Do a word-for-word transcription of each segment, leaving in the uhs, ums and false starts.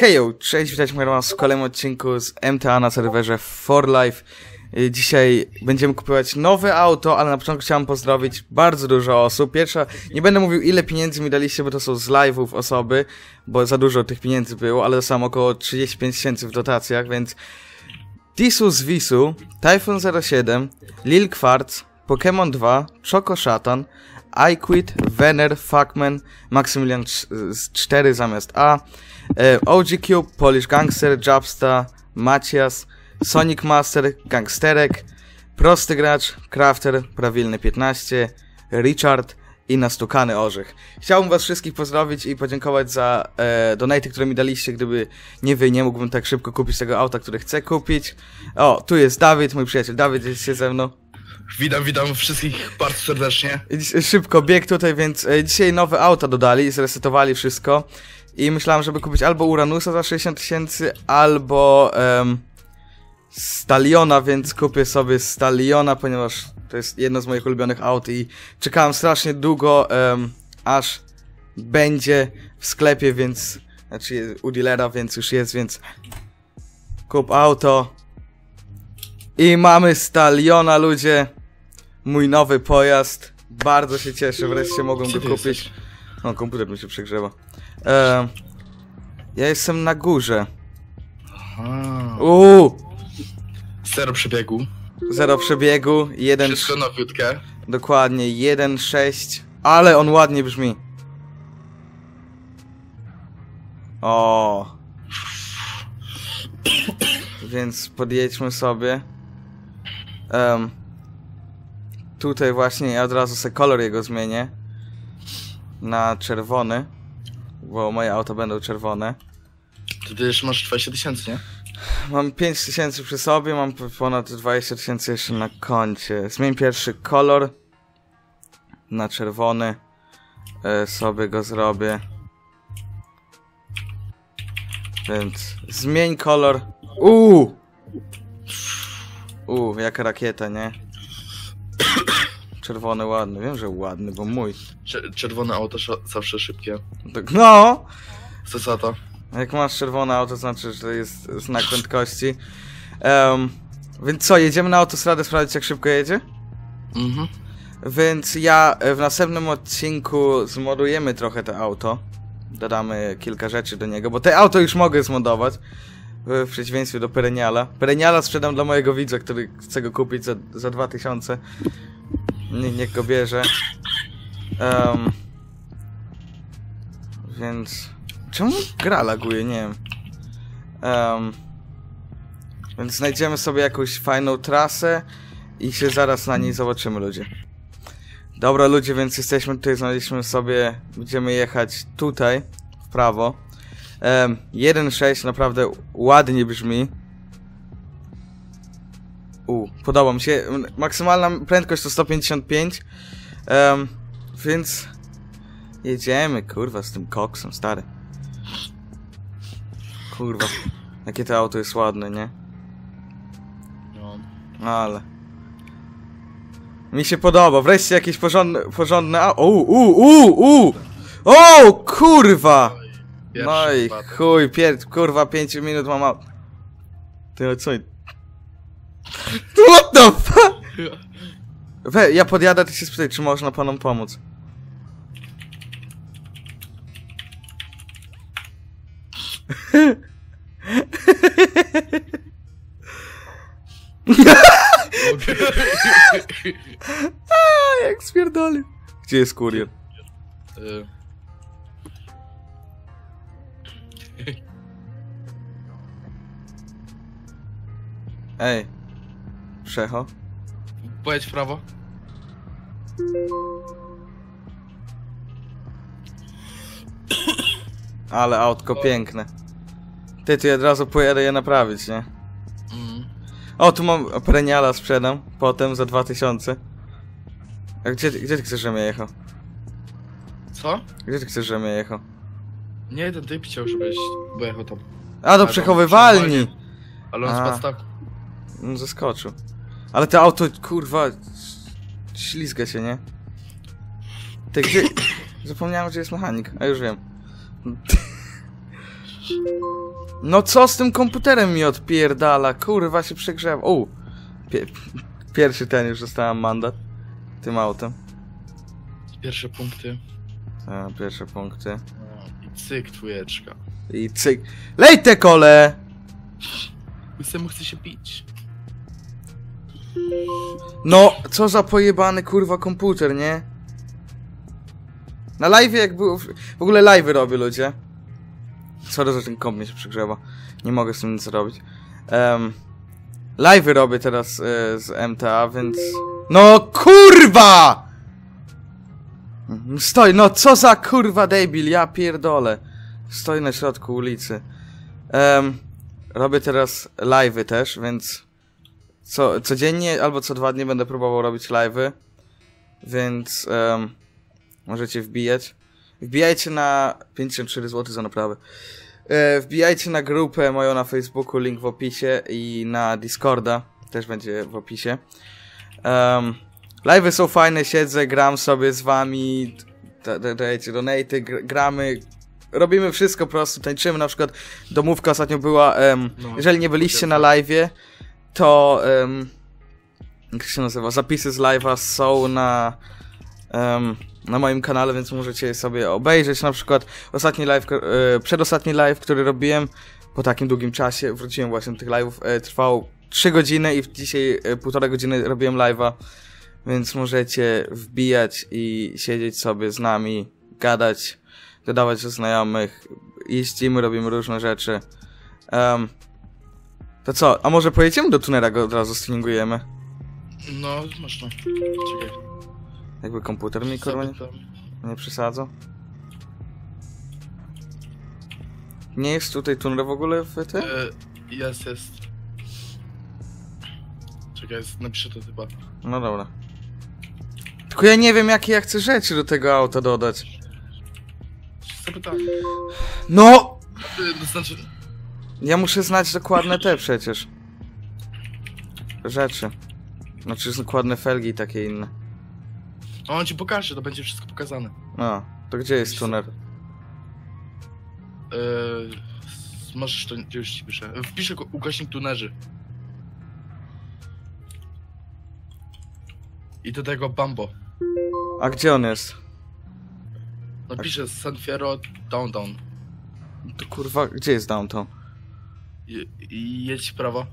Hejo, cześć, witajcie moi w kolejnym odcinku z M T A na serwerze For Life. Dzisiaj będziemy kupować nowe auto, ale na początku chciałem pozdrowić bardzo dużo osób. Pierwsza, nie będę mówił ile pieniędzy mi daliście, bo to są z live'ów osoby, bo za dużo tych pieniędzy było, ale dostałem około trzydzieści pięć tysięcy w dotacjach, więc Disus Wisu, Typhoon zero siedem, Lil Quartz, Pokémon dwa, Choco Szatan, iQuid, Vener, Fuckman, Maximilian cztery zamiast A, O G Cube, Polish Gangster, Jabsta, Macias, Sonic Master, Gangsterek, Prosty Gracz, Crafter, Prawilny piętnaście, Richard i Nastukany Orzech. Chciałbym was wszystkich pozdrowić i podziękować za e, donaty, które mi daliście. Gdyby nie wy, nie mógłbym tak szybko kupić tego auta, które chcę kupić. O, tu jest Dawid, mój przyjaciel Dawid, jest się ze mną. Witam, witam wszystkich bardzo serdecznie. Szybko bieg tutaj, więc e, dzisiaj nowe auta dodali, zresetowali wszystko. I myślałem, żeby kupić albo Uranusa za sześćdziesiąt tysięcy, albo um, Staliona, więc kupię sobie Staliona, ponieważ to jest jedno z moich ulubionych aut i czekałem strasznie długo, um, aż będzie w sklepie, więc, znaczy u dealera, więc już jest, więc kup auto. I mamy Staliona, ludzie, mój nowy pojazd, bardzo się cieszę, wreszcie mogłem go kupić. No, komputer mi się przegrzewa. Eee, ja jestem na górze. Aha. Uuu! Zero przebiegu. Zero przebiegu, jeden... Wszystko nowiutkie. Dokładnie, jeden sześć. Ale on ładnie brzmi. O. Więc podjedźmy sobie. Um, tutaj właśnie ja od razu sobie kolor jego zmienię. Na czerwony. Bo moje auta będą czerwone. To ty jeszcze masz dwadzieścia tysięcy, nie? Mam pięć tysięcy przy sobie, mam ponad dwadzieścia tysięcy jeszcze na koncie. Zmień pierwszy kolor na czerwony. E, sobie go zrobię. Więc zmień kolor. Uuu! Uuu, jaka rakieta, nie? Czerwony ładny, wiem, że ładny, bo mój. Czer czerwone auto zawsze szybkie. No! Co za to? Jak masz czerwone auto, to znaczy, że to jest znak prędkości. Um, więc co, jedziemy na autostradę sprawdzić, jak szybko jedzie? Mhm. Więc ja w następnym odcinku zmodujemy trochę to auto. Dodamy kilka rzeczy do niego, bo te auto już mogę zmodować. W przeciwieństwie do Pereniala. Pereniala sprzedam dla mojego widza, który chce go kupić za, za dwa tysiące. Nie, niech go bierze. Um, więc... Czemu gra laguje? Nie wiem. Um, więc znajdziemy sobie jakąś fajną trasę i się zaraz na niej zobaczymy, ludzie. Dobra, ludzie, więc jesteśmy tutaj, znaleźliśmy sobie... Będziemy jechać tutaj, w prawo. Um, jeden sześć naprawdę ładnie brzmi. U, podoba mi się. Maksymalna prędkość to sto pięćdziesiąt pięć. Um, więc jedziemy, kurwa, z tym koksem, stary. Kurwa, jakie to auto jest ładne, nie? No. Ale mi się podoba, wreszcie jakieś porządne, porządne auto. Uuu, uuu, uuu! O, kurwa! No i chuj, pier... kurwa, pięć minut mam auto. Ty, co? What the fuck? We, ja podjadę, ty się spytaj, czy można panom pomóc. A, jak spierdolił. Gdzie jest kurier? Ej. Przecho. Pojedź w prawo. Ale autko piękne. Ty, tu ja od razu pojadę je naprawić, nie? Mm. O, tu mam Pereniala, sprzedam. Potem za dwa tysiące. A gdzie, gdzie ty chcesz, żebym ja jechał? Co? Gdzie ty chcesz, żebym ja jechał? Nie, ten typ chciał, żebyś pojechał tam. A, do przechowywalni! Ale on spadł tak. No, zaskoczył. Ale to auto, kurwa... Ślizga się, nie? Ty, gdzie... Zapomniałem, że jest mechanik, a już wiem. No co z tym komputerem mi odpierdala? Kurwa się przegrzewa. O! Pie pierwszy ten już dostałem mandat. Tym autem. Pierwsze punkty. A, pierwsze punkty. No, i cyk, dwójeczka. I cyk. Lej te kole! Łysemu chce się pić. No, co za pojebany kurwa komputer, nie? Na live jak było... W ogóle live robię, ludzie. Sorry, że ten komp mi się przegrzewa. Nie mogę z tym nic zrobić. Um, live robię teraz y, z M T A, więc... No kurwa! Stoi, no co za kurwa debil, ja pierdolę. Stoi na środku ulicy. Um, robię teraz live'y też, więc... Co, codziennie albo co dwa dni będę próbował robić live'y. Więc... Um, możecie wbijać. Wbijajcie na... pięćdziesiąt cztery złote za naprawę. E, wbijajcie na grupę moją na Facebooku, link w opisie, i na Discorda, też będzie w opisie. Um, live'y są fajne, siedzę, gram sobie z wami, dajecie donaty, gramy, robimy wszystko po prostu, tańczymy, na przykład domówka ostatnio była, um, no, jeżeli nie byliście na live'ie, to um, jak się nazywa, zapisy z live'a są na... Um, na moim kanale, więc możecie sobie obejrzeć. Na przykład ostatni live, e, przedostatni live, który robiłem po takim długim czasie, wróciłem właśnie do tych live'ów, e, trwał trzy godziny i dzisiaj e, półtora godziny robiłem live'a, więc możecie wbijać i siedzieć sobie z nami, gadać, dodawać do znajomych, jeździmy, robimy różne rzeczy. Um, to co, a może pojedziemy do tunera, go od razu stringujemy? No, można. Czekaj. Jakby komputer mi kurwa nie, nie przesadzał. Nie jest tutaj tuner w ogóle w tym? E, jest, jest. Czekaj, napiszę to chyba. No dobra. Tylko ja nie wiem, jakie ja chcę rzeczy do tego auta dodać. Zapytam. No! To znaczy... Ja muszę znać dokładne te przecież. Rzeczy. Znaczy dokładne felgi i takie inne. A on ci pokaże, to będzie wszystko pokazane. No, to gdzie jest tuner? Yy, możesz to, już ci piszę. Wpiszę go, ukośnik tunerzy. I do tego Bambo. A gdzie on jest? Napiszę San Fierro Downtown. To kurwa, gdzie jest downtown? I, i jedź w prawo.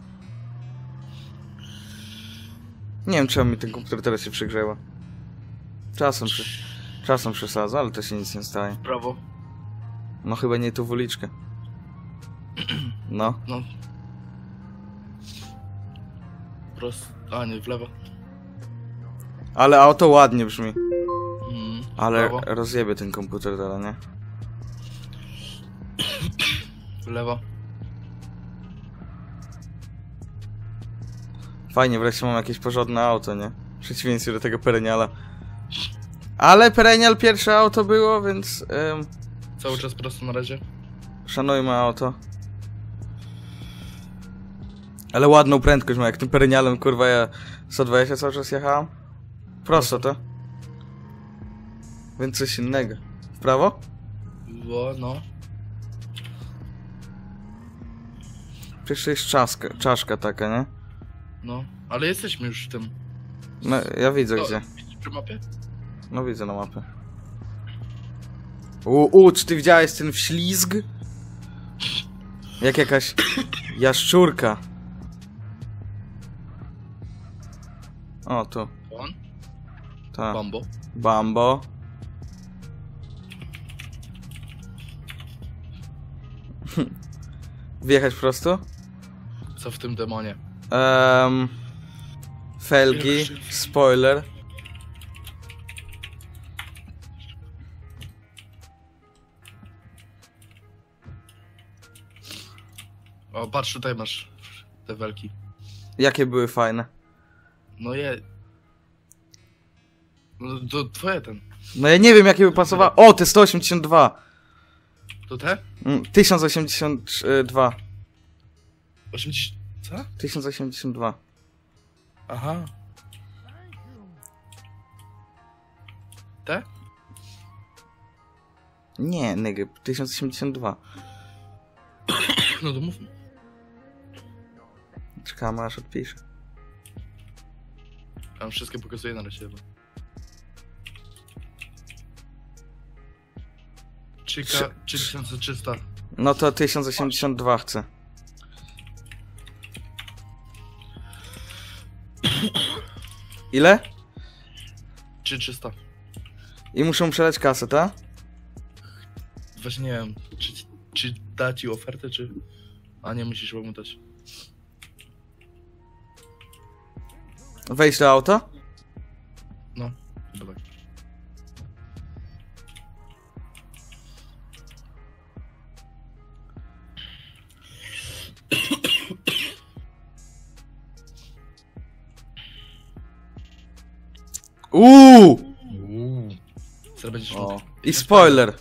Nie wiem, czemu mi ten komputer teraz się przegrzewa. Czasem, przy... Czasem przesadza, ale to się nic nie staje. W prawo. No chyba nie tu w uliczkę. No. No. Prosto. A nie, w lewo. Ale auto ładnie brzmi. Mm, Ale prawo. rozjebie ten komputer teraz, nie? W lewo. Fajnie, wreszcie mam jakieś porządne auto, nie? W przeciwieństwie do tego Pereniala. Ale Perenial pierwsze auto było, więc... Ym, Cały czas prosto na razie. szanujmy auto. Ale ładną prędkość ma, jak tym Perenialem, kurwa, ja sto dwadzieścia cały czas jechałem. Prosto to. Więc coś innego. W prawo? Bo, no. Przecież to jest czaszka, czaszka taka, nie? No. Ale jesteśmy już w tym. No, ja widzę To, gdzie. widzisz przy mapie? No widzę na mapę. Uuu, czy ty widziałeś ten wślizg? Jak jakaś jaszczurka. O, tu. On? Ta. Bambo. Bambo. Wjechać prosto? Co w tym demonie? Um, felgi. Spoiler. O, patrz, tutaj masz te welki. Jakie były fajne. No je... No to twoje ten. No ja nie wiem, jakie by pasowały. O, te sto osiemdziesiąt dwa. To te? Mm, tysiąc osiemdziesiąt dwa. osiemdziesiąt... Co? tysiąc osiemdziesiąt dwa. Aha. Te? Nie, nigga, tysiąc osiemdziesiąt dwa. No to mówmy. Czekamy aż odpisze. Ja wam wszystkie pokazuję na razie. Czyka trzy tysiące trzysta. No to tysiąc osiemdziesiąt dwa chcę. Ile? trzy tysiące trzysta. I muszą przeleć kasę, tak? Właśnie nie wiem, czy, czy da ci ofertę, czy... A nie, musisz mu dać. Wejść do auta? No, dawaj. Uuu! Uuu. Teraz będziesz O. mógł. I spoiler.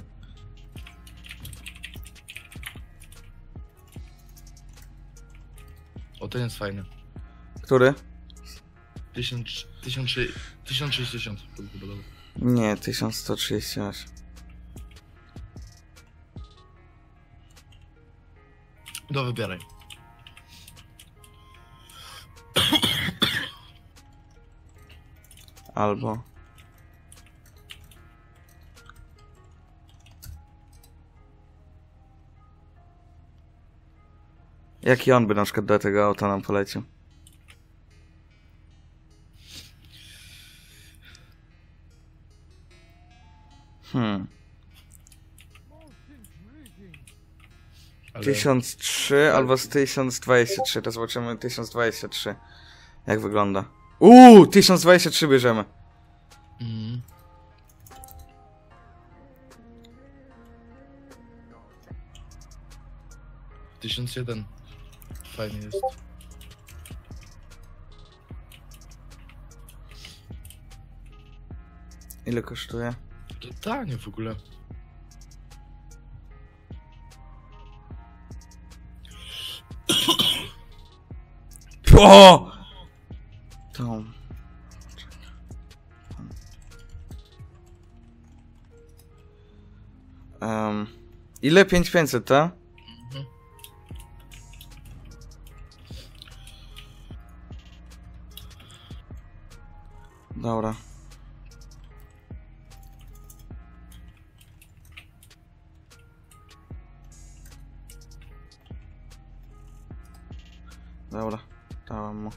O, ten jest fajny. Który? tysiąc, tysiąc, tysiąc sześćdziesiąt. Chyba dobra. Nie, tysiąc sto trzydzieści osiem. Do wybieraj. Albo... Jaki on by na przykład do tego auta nam polecił? Hmm. Ale... tysiąc trzy albo z tysiąc dwadzieścia trzy. To zobaczymy tysiąc dwadzieścia trzy. Jak wygląda. Uuu, tysiąc dwadzieścia trzy bierzemy. Mm. tysiąc jeden. Fajnie jest. Ile kosztuje? To tanie w ogóle. O! To... Um, ile? pięć tysięcy pięćset, tak? Mhm. Dobra. Dobra, dałem mu.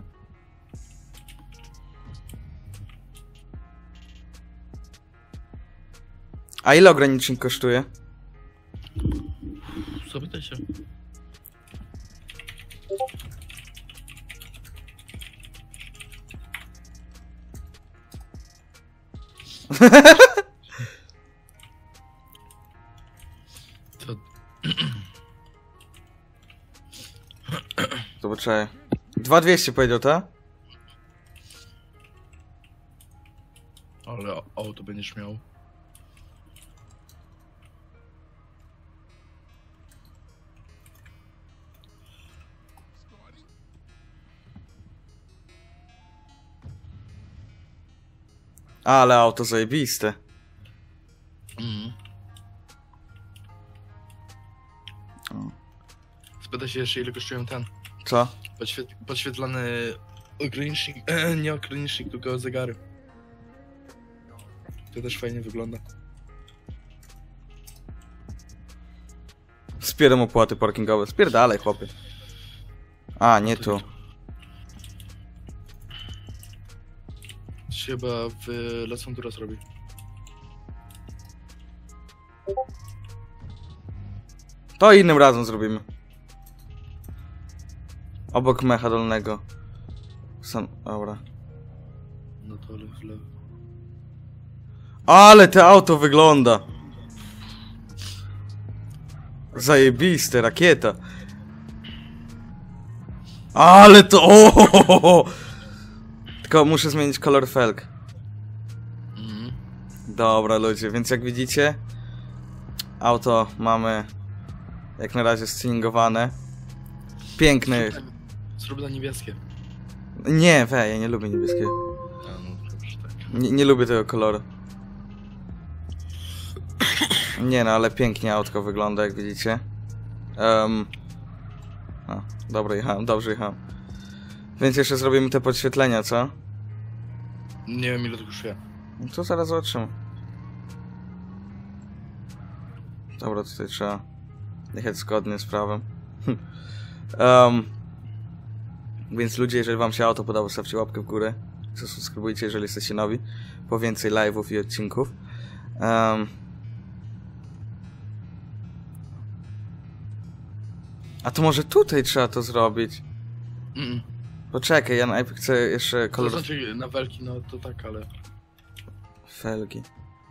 A ile ogranicznik kosztuje? Zapytaj się. To... Zobaczę. dwa dwieście powiedział, tak? Ale auto będziesz miał. Ale auto zajebiste. Mhm. O. Spytaj się jeszcze, ile kosztują ten. Co? Podświet podświetlany ogranicznik, nie ogranicznik, tylko zegary. To też fajnie wygląda. Spieram opłaty parkingowe. Spierdalaj, chłopie. A, nie tu. To się chyba w Las Honduras robi. To innym razem zrobimy. Obok mecha dolnego. Sam... Dobra. No to ale w lewo. Ale to auto wygląda! Zajebiste, rakieta. Ale to... O! Tylko muszę zmienić kolor felg. Mhm. Dobra, ludzie, więc jak widzicie, auto mamy jak na razie stuningowane. Piękny. Zrób na niebieskie. Nie, we, ja nie lubię niebieskiego. A no dobrze, tak. Nie, nie lubię tego koloru. Nie no, ale pięknie autko wygląda, jak widzicie. Um, A, dobra, jechałem, dobrze jechałem. Więc jeszcze zrobimy te podświetlenia, co? Nie wiem ile to kosztuje. No to zaraz zobaczymy. Dobra, tutaj trzeba jechać zgodnie z prawem. um, więc ludzie, jeżeli wam się auto podoba, stawcie łapkę w górę. Zasubskrybujcie, jeżeli jesteście nowi. Po więcej live'ów i odcinków. Um, a to może tutaj trzeba to zrobić? Mm. Poczekaj, ja najpierw chcę jeszcze To kolor... znaczy na welki, no to tak, ale... Felgi.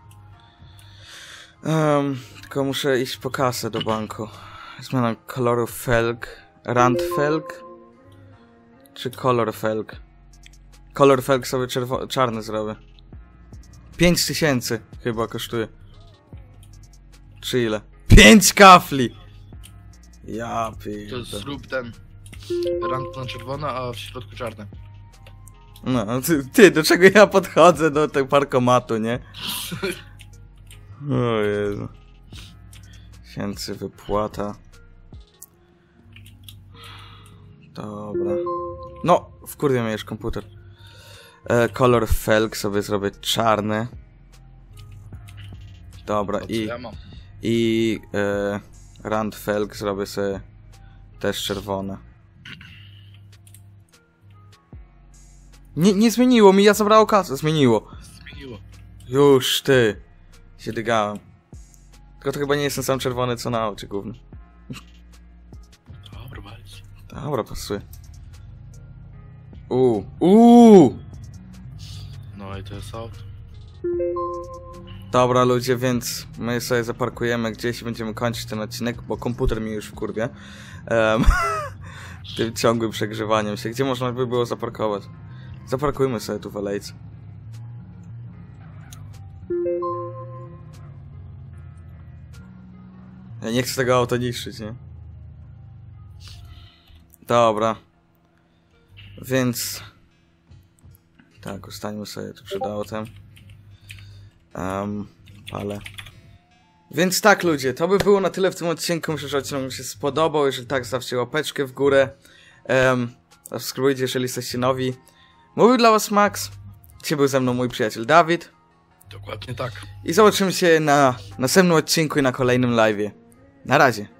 Um, tylko muszę iść po kasę do banku. Zmiana koloru felg. Rand felg? Czy kolor felg? Kolor felg sobie czerwo- czarny zrobię. Pięć tysięcy chyba kosztuje. Czy ile? Pięć kafli! Ja To pierdolę. zrób ten... Rand na czerwone, a w środku czarne. No, ty, ty, do czego ja podchodzę do tego parkomatu, nie? O Jezu. Tysięcy wypłata. Dobra. No, wkurwia mnie już komputer. E, kolor felg sobie zrobię czarny. Dobra, To co i... ja mam? I... E, rand felg zrobię sobie też czerwone. Nie, nie zmieniło mi, ja zabrało kasę, zmieniło. Zmieniło. Już, ty. Się dygałem. Tylko to chyba nie jest ten sam czerwony, co na oczy główny. Dobra, walcz. Dobra, pasuje. Uuu, uuu! No i to jest auto. Dobra, ludzie, więc my sobie zaparkujemy gdzieś i będziemy kończyć ten odcinek, bo komputer mi już wkurwia. Um, tym ciągłym przegrzewaniem się. Gdzie można by było zaparkować? Zaparkujmy sobie tu w alejce. Ja nie chcę tego auta niszczyć, nie? Dobra. Więc... Tak, ustańmy sobie tu przed autem. Um, ale... Więc tak, ludzie, to by było na tyle w tym odcinku. Myślę, że odcinek mi się spodobał. Jeżeli tak, zostawcie łapeczkę w górę. Um, subskrybujcie, jeżeli jesteście nowi. Mówił dla was Max. Dzisiaj był ze mną mój przyjaciel Dawid. Dokładnie tak. I zobaczymy się na następnym odcinku i na kolejnym live'ie. Na razie.